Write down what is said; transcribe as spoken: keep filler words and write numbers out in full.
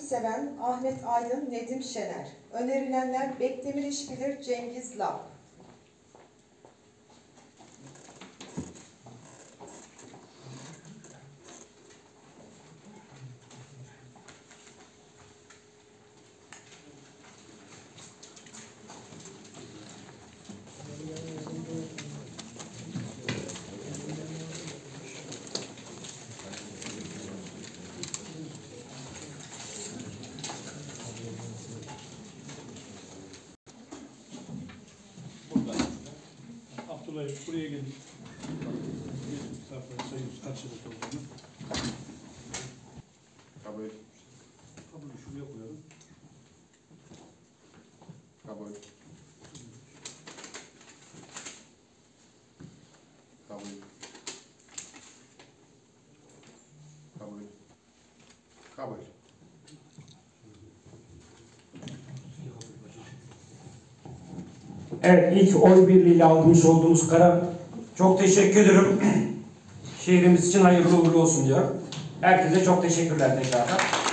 seven Ahmet Aydın, Nedim Şener. Önerilenler Bekdemir İşbilir, Cengiz Lap. Abdullah buraya gelin. Misafir sayıyoruz kaç yıllık olduğunu. Kabul. Kabulü şuraya koyalım. Kabul. Kabul. Kabul. Kabul. Evet, ilk oy birliğiyle almış olduğumuz karar. Çok teşekkür ederim. Şehrimiz için hayırlı uğurlu olsun diyor. Herkese çok teşekkürler tekrardan.